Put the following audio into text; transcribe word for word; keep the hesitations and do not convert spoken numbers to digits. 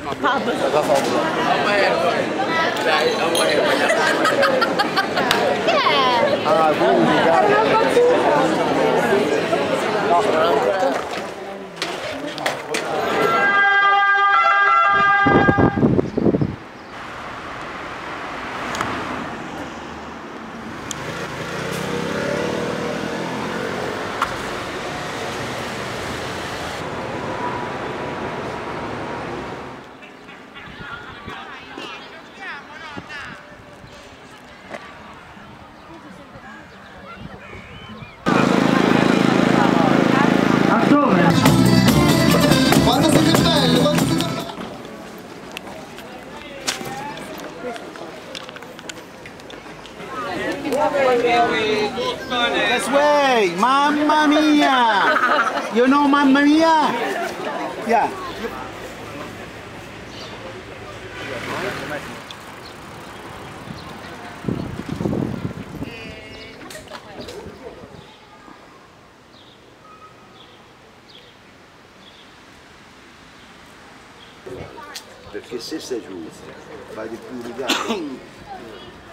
Che è? Ah, quindi Era una battuta. Quando siete belli, quando siete belli. This way! Mamma mia! You know Mamma mia? Yeah. Perché se stai giù, vai di più di